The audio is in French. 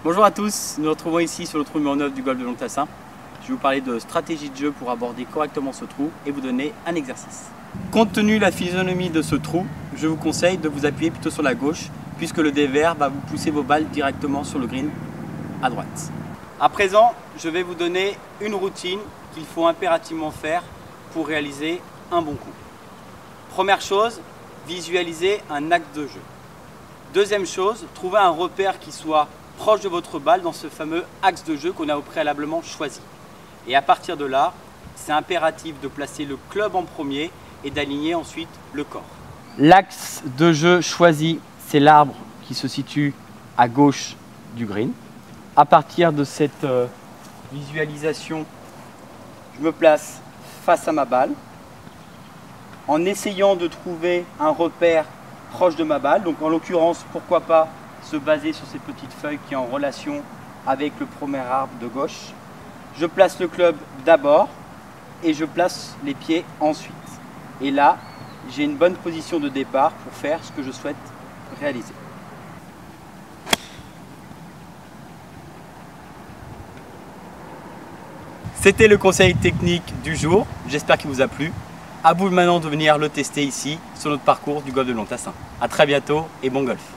Bonjour à tous, nous nous retrouvons ici sur le trou numéro 9 du golf de Longtassin. Je vais vous parler de stratégie de jeu pour aborder correctement ce trou et vous donner un exercice. Compte tenu de la physionomie de ce trou, je vous conseille de vous appuyer plutôt sur la gauche puisque le dévers va vous pousser vos balles directement sur le green à droite. À présent, je vais vous donner une routine qu'il faut impérativement faire pour réaliser un bon coup. Première chose, visualiser un axe de jeu. Deuxième chose, trouver un repère qui soit proche de votre balle dans ce fameux axe de jeu qu'on a au préalablement choisi. Et à partir de là, c'est impératif de placer le club en premier et d'aligner ensuite le corps. L'axe de jeu choisi, c'est l'arbre qui se situe à gauche du green. À partir de cette visualisation, je me place face à ma balle en essayant de trouver un repère proche de ma balle. Donc en l'occurrence, pourquoi pas se baser sur ces petites feuilles qui est en relation avec le premier arbre de gauche. Je place le club d'abord et je place les pieds ensuite. Et là, j'ai une bonne position de départ pour faire ce que je souhaite réaliser. C'était le conseil technique du jour, j'espère qu'il vous a plu. À vous maintenant de venir le tester ici sur notre parcours du golf de Longtassin. A très bientôt et bon golf.